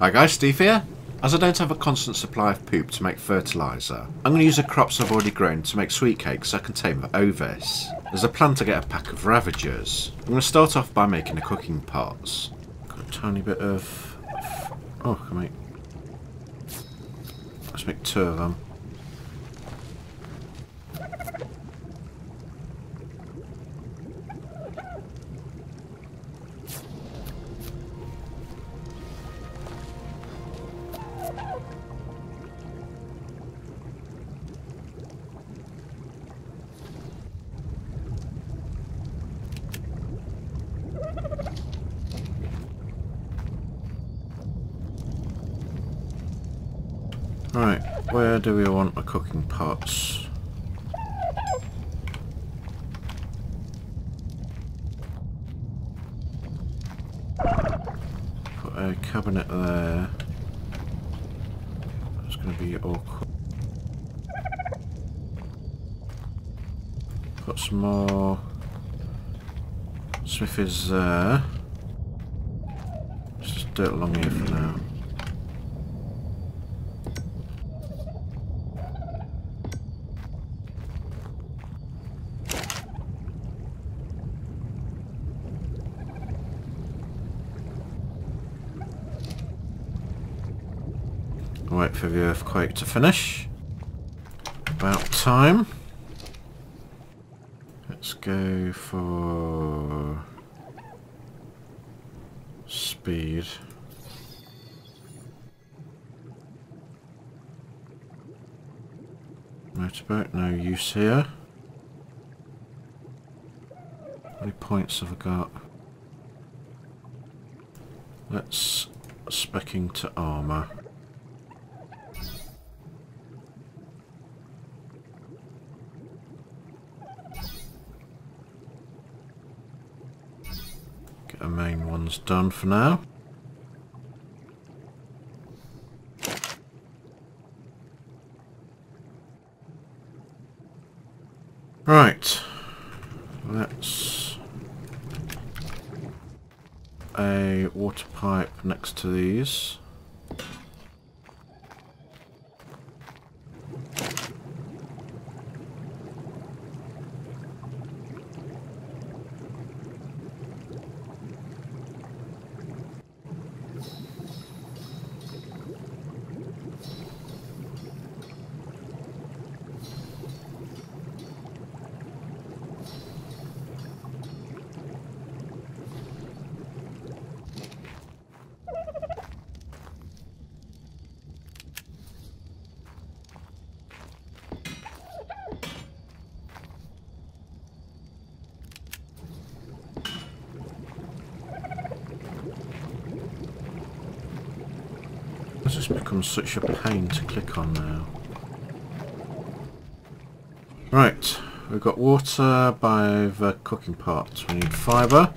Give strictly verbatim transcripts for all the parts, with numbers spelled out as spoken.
Hi guys, Steve here. As I don't have a constant supply of poop to make fertiliser, I'm going to use the crops I've already grown to make sweet cakes I can tame with ovis. There's a plan to get a pack of Ravagers. I'm going to start off by making the cooking pots. Got a tiny bit of... Oh, I can make... Let's make two of them. Right, where do we want the cooking pots? Put a cabinet there. That's going to be awkward. Put some more smithies there. Let's just do it along here for now. Wait for the earthquake to finish. About time. Let's go for speed. Motorboat, no use here. How many points have I got? Let's spec into armour. The main one's done for now. Right, let's a water pipe next to these. This has become such a pain to click on now. Right, we've got water by the cooking pot. We need fibre.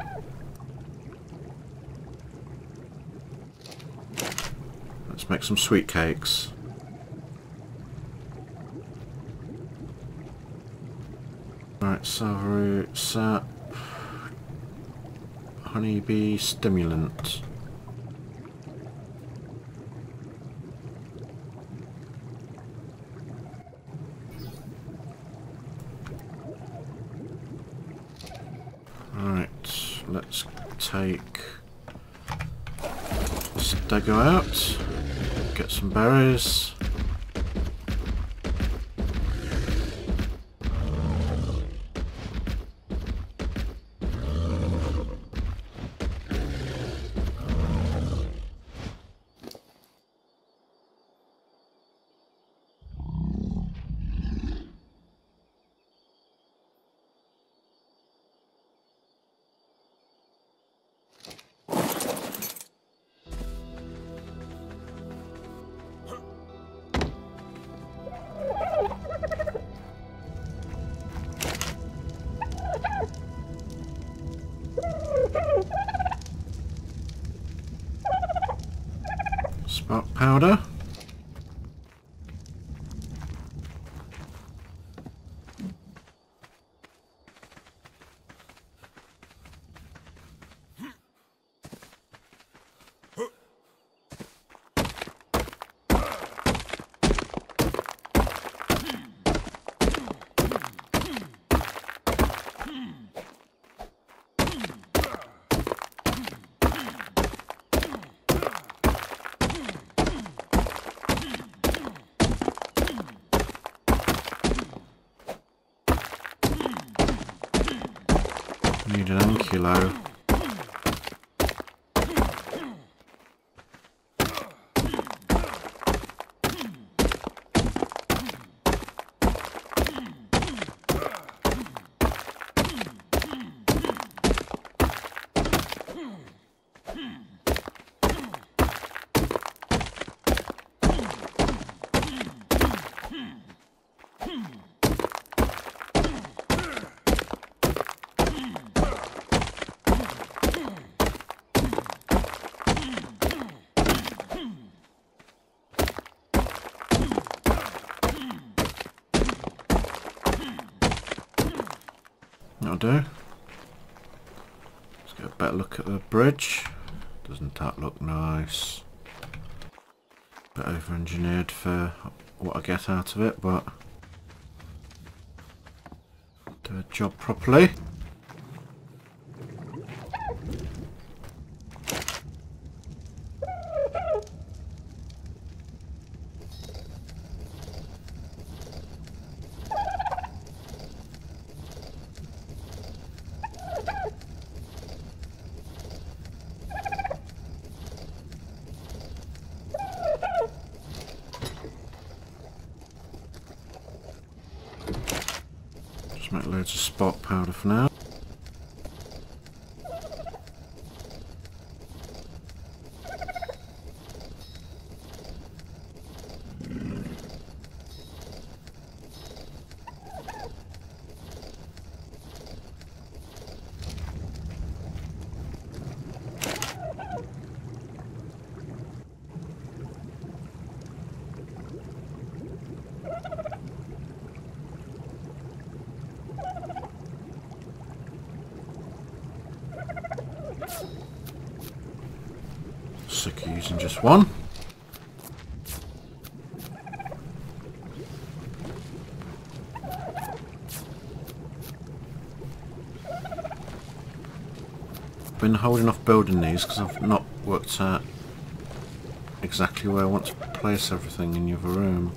Let's make some sweet cakes. Right, Salveroot, sap, honeybee stimulant. Right, let's take this Stego out, get some berries. Spark powder. Need an ankylo. That'll do. Let's get a better look at the bridge. Doesn't that look nice? Bit over-engineered for what I get out of it, but do a job properly. Just make loads of spark powder for now. Sick of using just one. Been holding off building these because I've not worked out exactly where I want to place everything in the other room.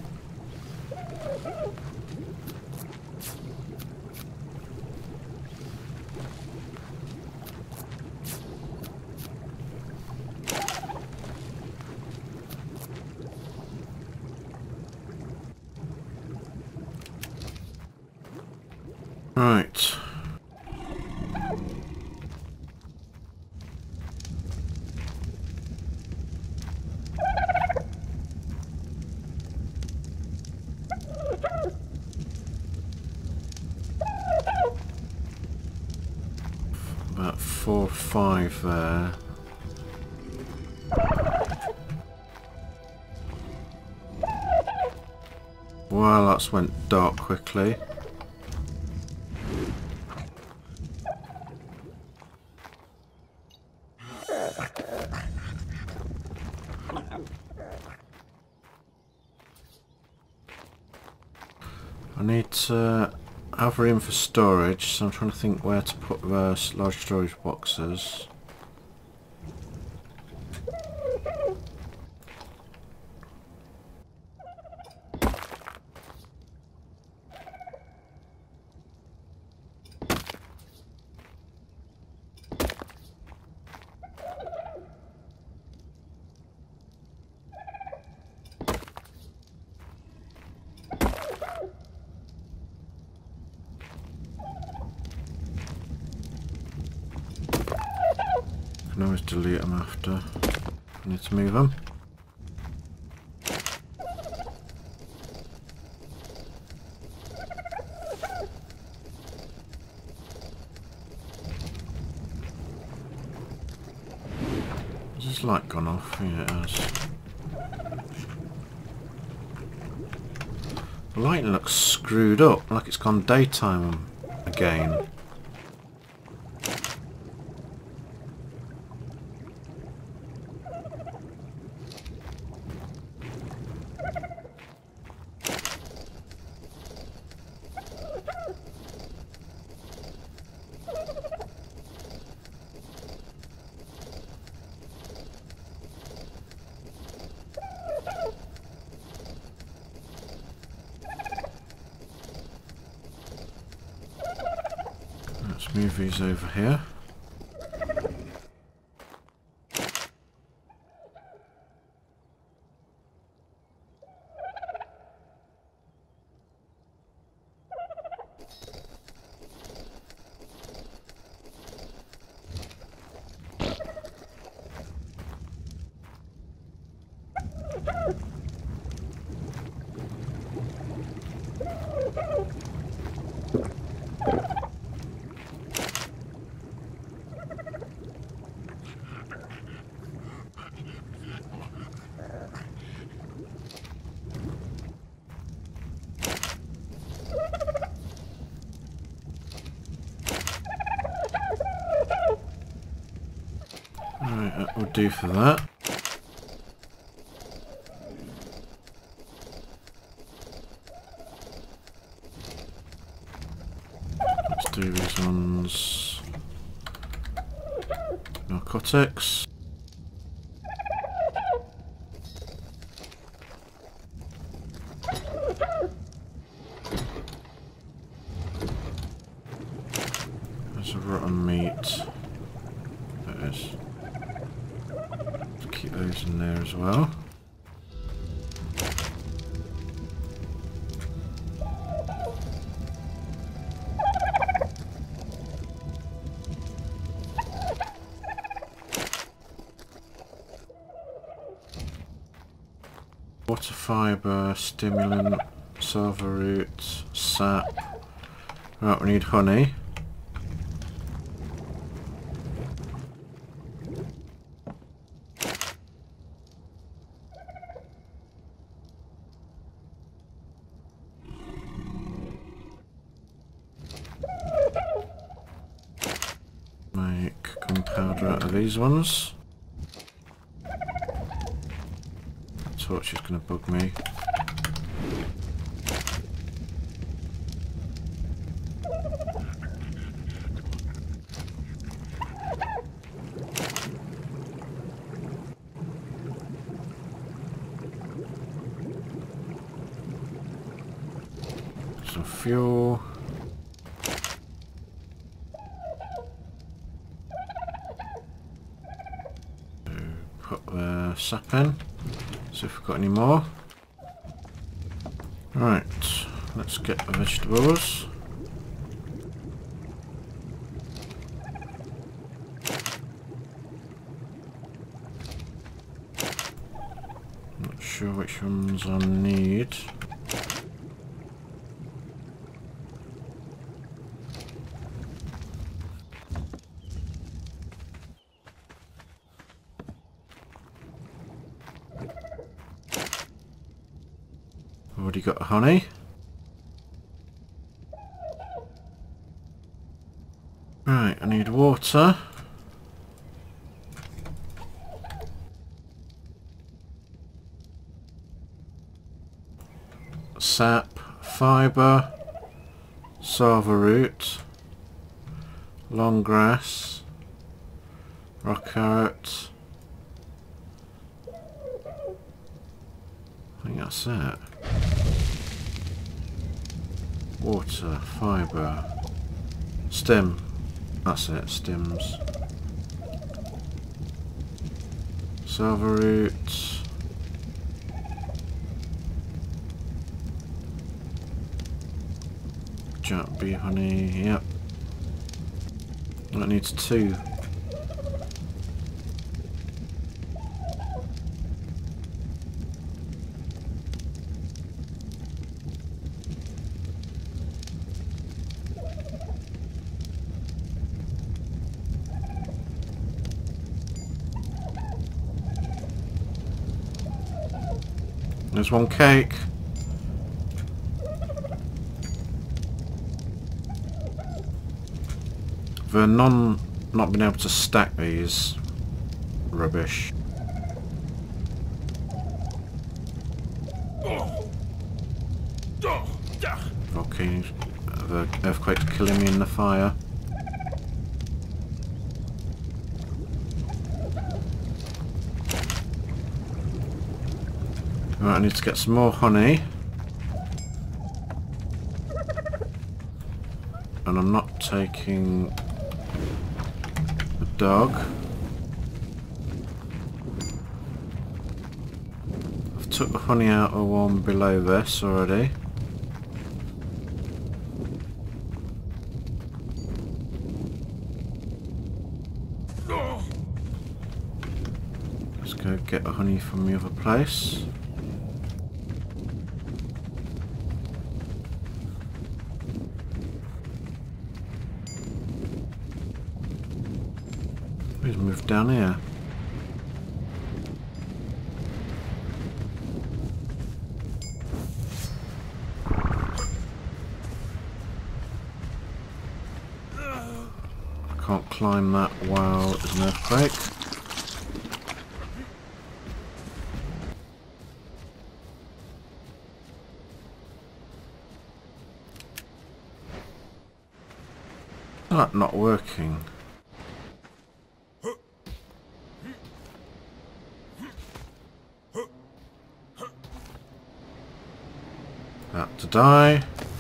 Right. About four or five there. Well, that's went dark quickly. I need to have room for storage, so I'm trying to think where to put the large storage boxes. I can always delete them after. I need to move them. Has this light gone off? Yeah, it has. The lighting looks screwed up, like it's gone daytime again. Let's move these over here. Right, that will do for that. Let's do these ones. Narcotics. There's a rotten meat. There it is. Keep those in there as well. Water fibre, stimulant, salva root, sap. Right, we need honey. Make gunpowder out of these ones. Torch is going to bug me. Some fuel. Put the sap in. See if we've got any more. Right, let's get the vegetables. Not sure which ones I need. Already got honey. Right, I need water. Sap, fibre, salva root, long grass, rock carrot. I think that's it. Water, fibre, stem. That's it, stems. Salva root. Jack bee honey, yep. That needs two. There's one cake. The non not being able to stack these rubbish. Volcanoes, the earthquake's killing me in the fire. Right, I need to get some more honey. And I'm not taking the dog. I've took the honey out of one below this already. Let's go get the honey from the other place. Let's move down here. I can't climb that while there's an earthquake. That not working. That to die.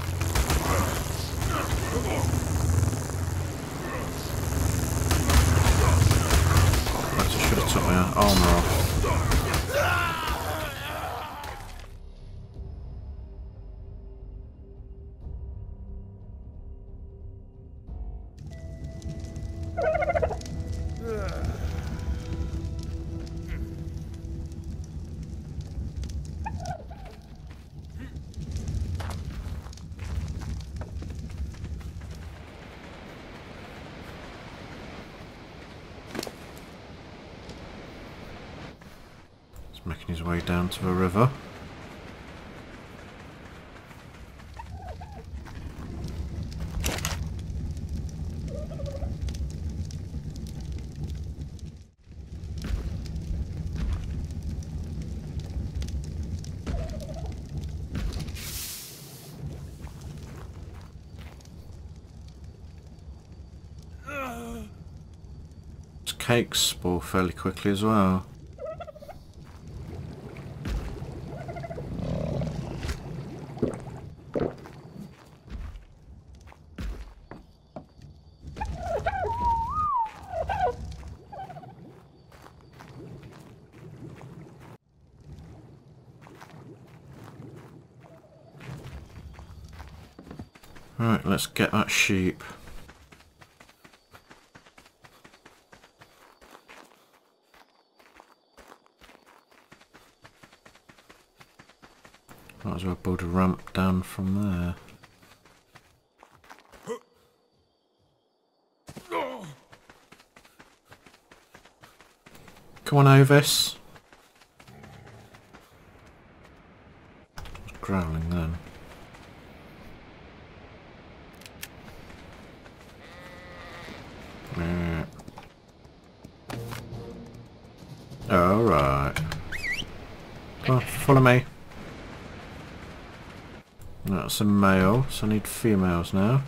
I should have took my armor off. Making his way down to the river. Cakes spoil fairly quickly as well. Right, let's get that sheep. Might as well build a ramp down from there. Come on, Ovis. It's growling then. Yeah. Alright. Come on, follow me. That's a male, so I need females now.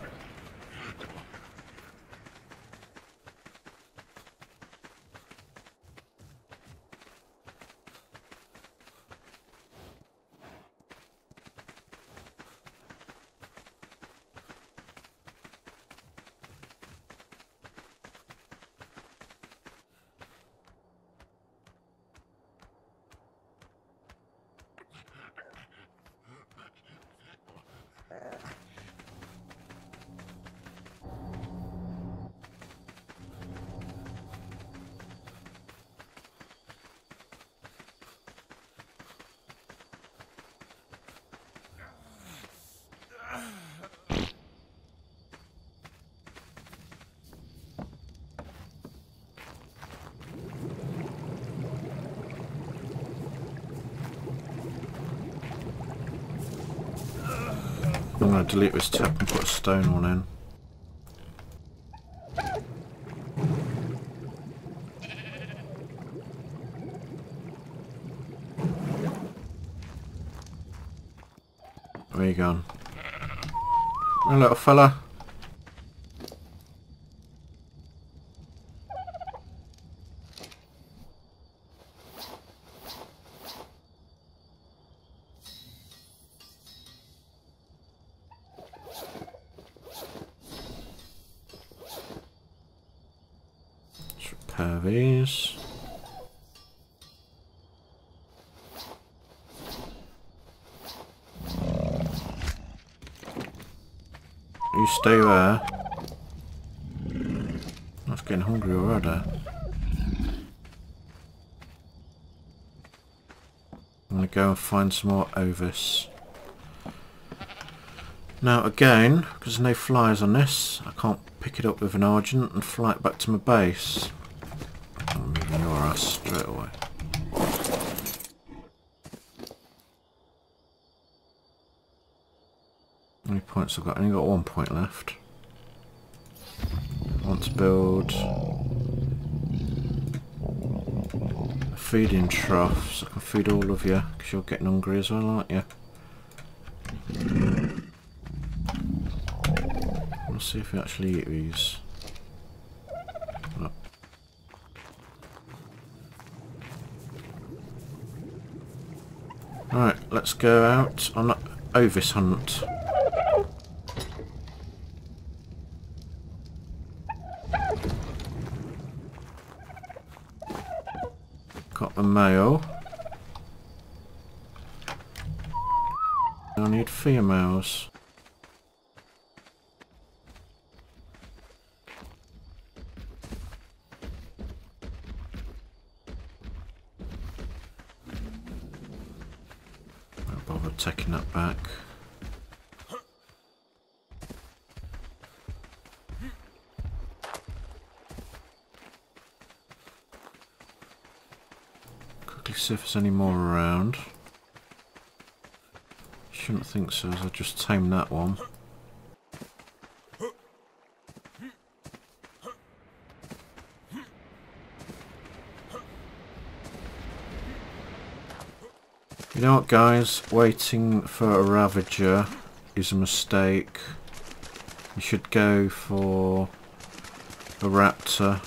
I'm going to delete this tap and put a stone one in. Where you gone? Hey, little fella. pair of these. You stay there. I was getting hungry already. I'm going to go and find some more Ovis. Now again, because there's no flyers on this, I can't pick it up with an Argent and fly it back to my base. I'm moving your ass straight away. How many points I've got? I've only got one point left. I want to build a feeding trough so I can feed all of you, because you're getting hungry as well, aren't you? Let's see if we actually eat these. Oh. Alright, let's go out on an Ovis hunt. Got the male. I need females. Won't bother taking that back. See if there's any more around. Shouldn't think so, as I just tamed that one. You know what, guys? Waiting for a Ravager is a mistake. You should go for a Raptor.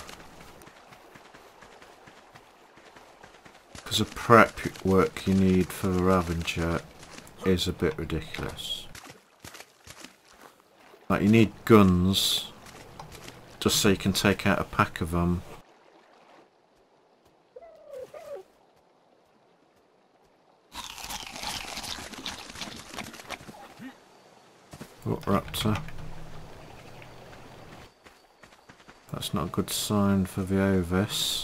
Because the prep work you need for the Ravager is a bit ridiculous. Like, you need guns just so you can take out a pack of them. Oh, Raptor. That's not a good sign for the Ovis.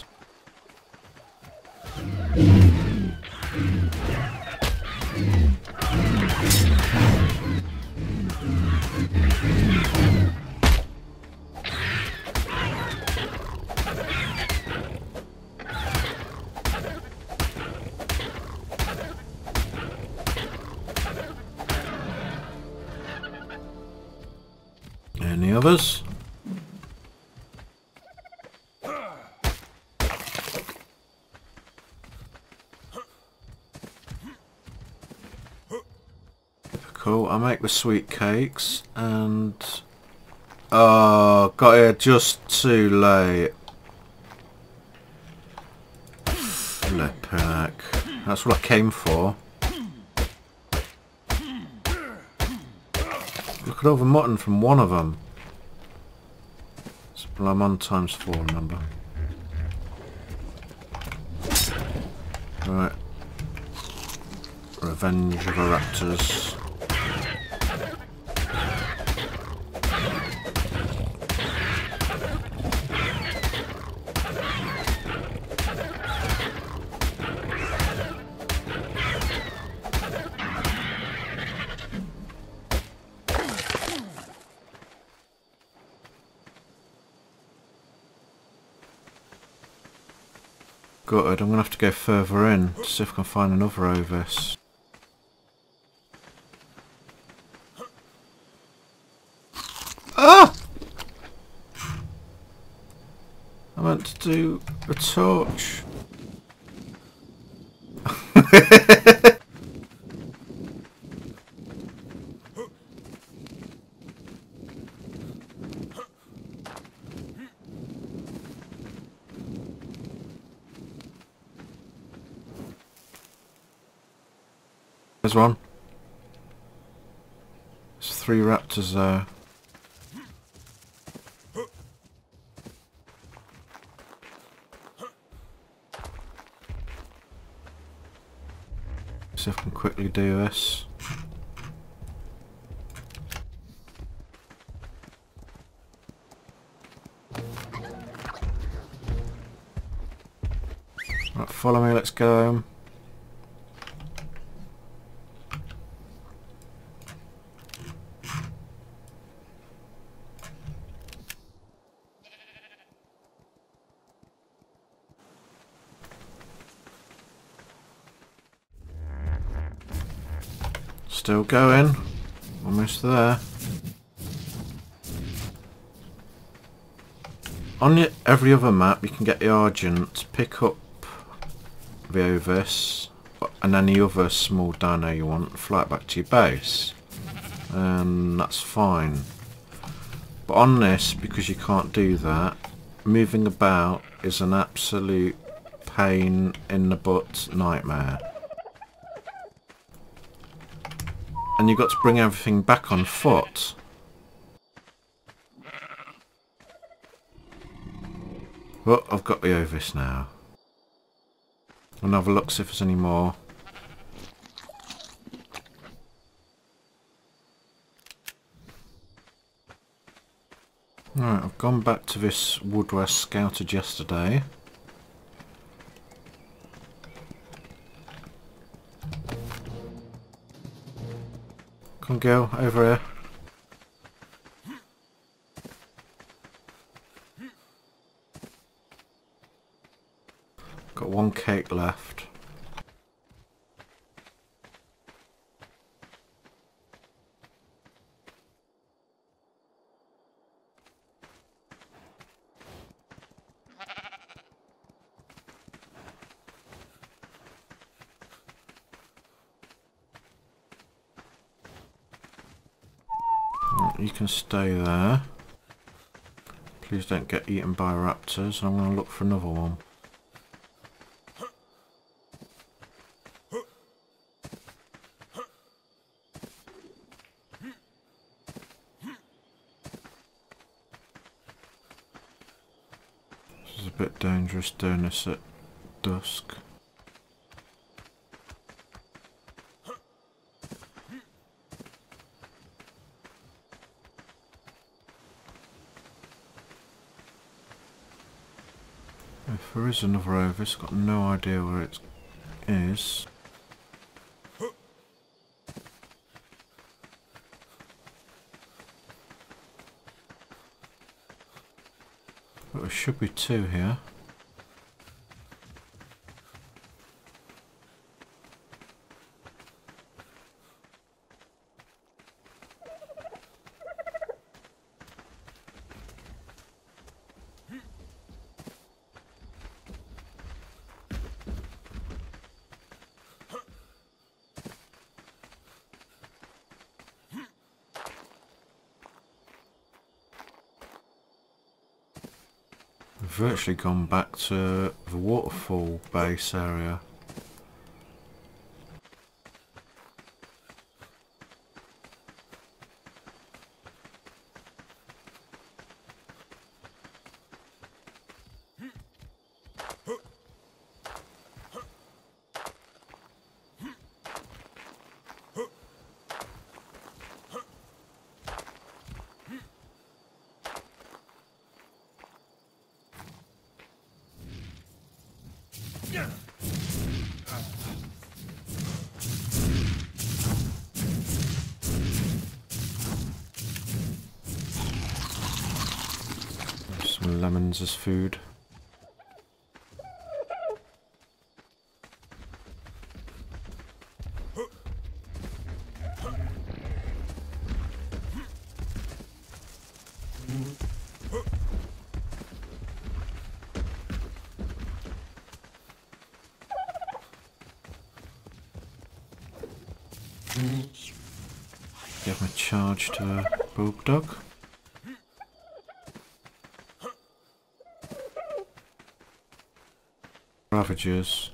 Any others? Cool, I make the sweet cakes and... Oh, got here just too late. Flip heck. That's what I came for. Look at all the mutton from one of them. Well, I'm on times four, remember. Right. Revenge of the Raptors. Gutted, I'm going to have to go further in to see if I can find another Ovis. Ah! I meant to do a torch. There's one. There's three Raptors there. quickly do this. Right, follow me, let's go. Still going. Almost there. On your, every other map you can get the Argent, pick up the Ovis and any other small dino you want, fly it back to your base. And that's fine. But on this, because you can't do that, moving about is an absolute pain in the butt nightmare. And you've got to bring everything back on foot. Well, I've got the Ovis now. I'll have a look, see if there's any more. Right, I've gone back to this wood where I scouted yesterday. Come on, girl, over here. Got one cake left. You can stay there. Please don't get eaten by raptors. I'm going to look for another one. This is a bit dangerous doing this at dusk. If there is another Ovis, I've got no idea where it is. But there should be two here. Virtually gone back to the waterfall base area. Some lemons as food. Give him a charge to a bulldog. Ravagers.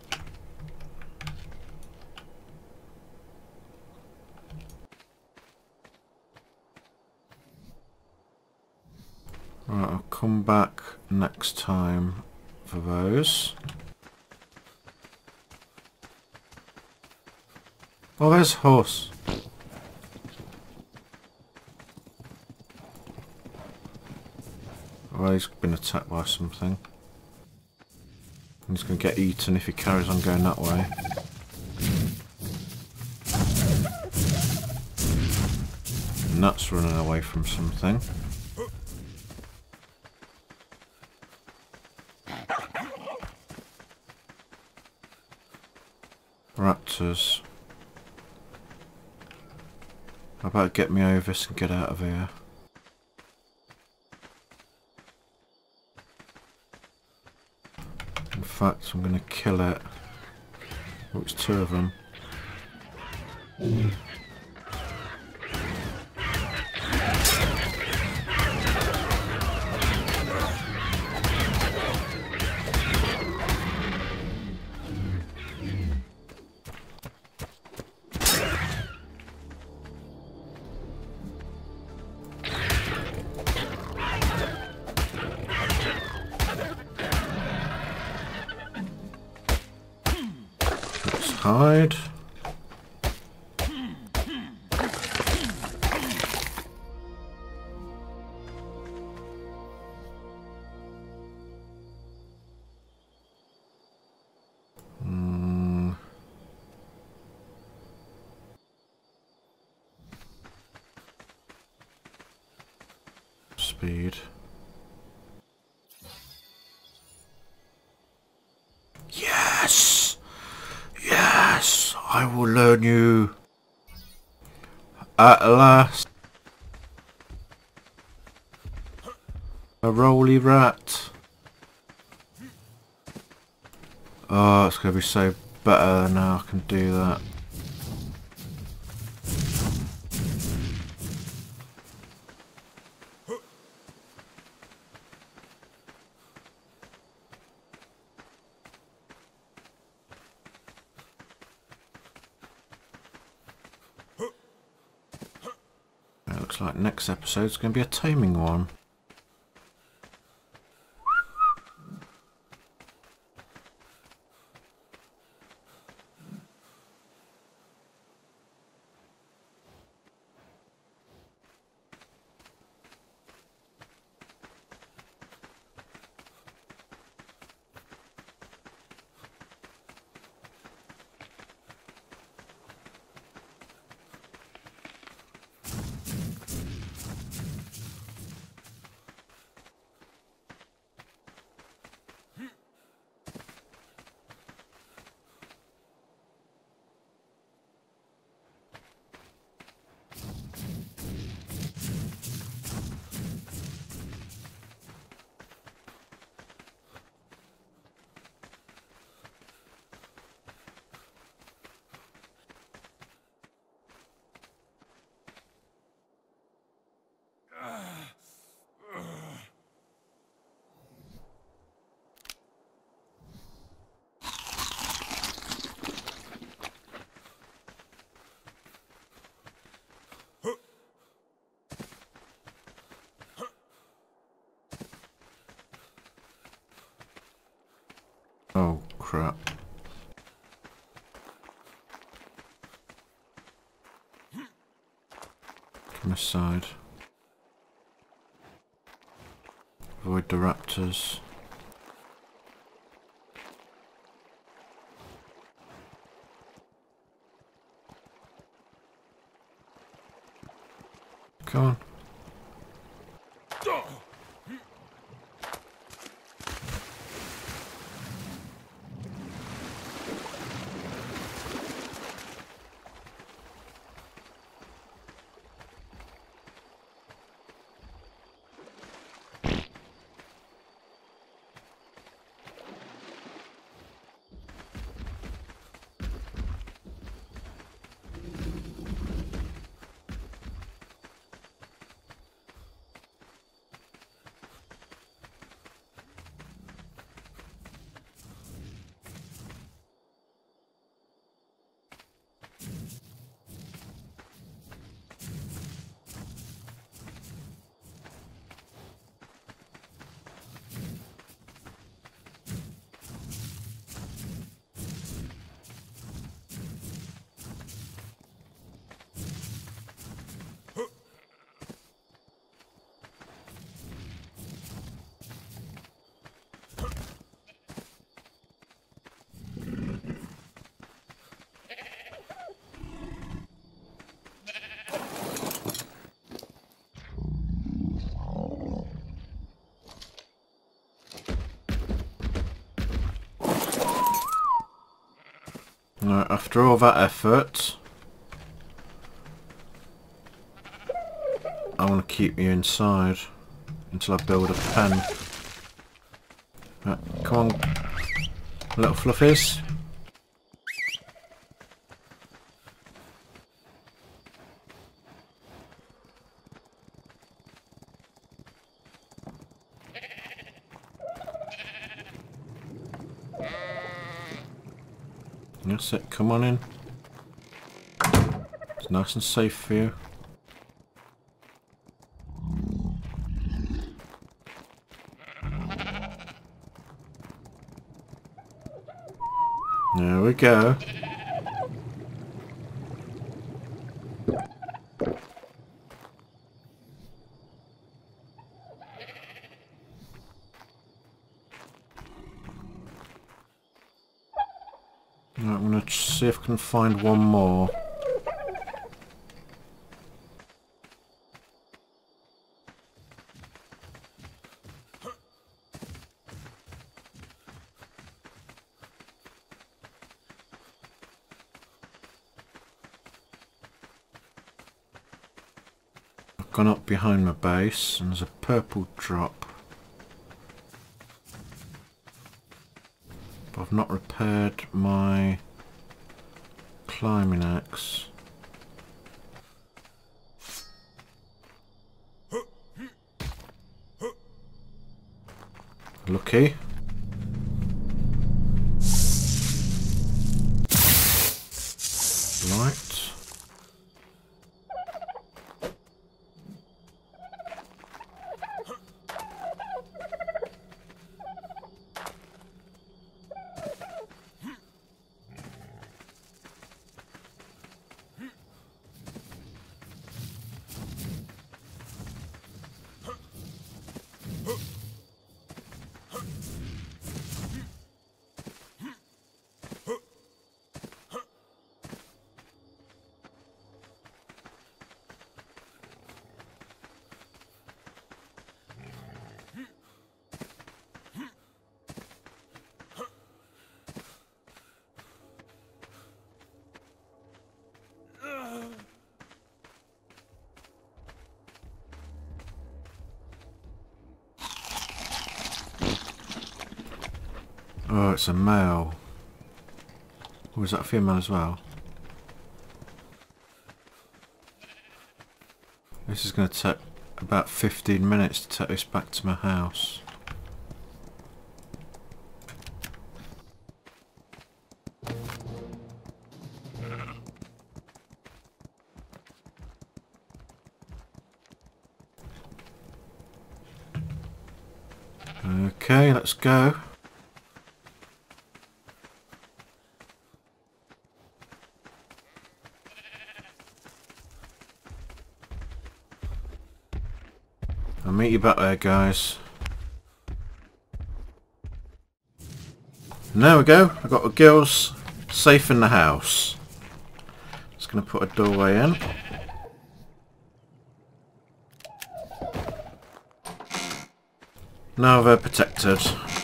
Right, I'll come back next time for those. Oh, there's a horse. Oh, he's been attacked by something. He's going to get eaten if he carries on going that way. And that's running away from something. Raptors. How about get me over this and get out of here? In fact, I'm going to kill it. Oh, it's two of them. Hide. Mm. Speed. Yes! Yes! I will learn you. At last. A roly rat. Oh, it's going to be so better now I can do that. It looks like next episode's going to be a taming one. Oh crap. From this side. Avoid the raptors. Come on. Right, after all that effort, I want to keep you inside until I build a pen. Right, come on, little fluffies. That's it, come on in. It's nice and safe for you. There we go. I'm going to see if I can find one more. I've gone up behind my base and there's a purple drop. But I've not repaired my climbing axe. Lucky. Right. Oh, it's a male. Or is that a female as well? This is going to take about fifteen minutes to take this back to my house. Okay, let's go. I'll meet you back there, guys. And there we go. I've got the girls safe in the house. Just going to put a doorway in. Now they're protected.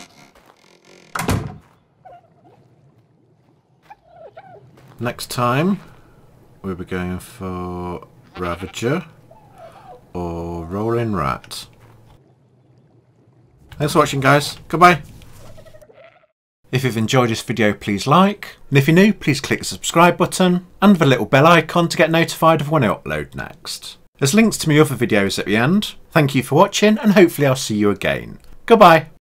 Next time we'll be going for Ravager or Rolling Rat. Thanks for watching, guys. Goodbye. If you've enjoyed this video, please like, and if you're new, please click the subscribe button and the little bell icon to get notified of when I upload next. There's links to my other videos at the end. Thank you for watching, and hopefully I'll see you again. Goodbye.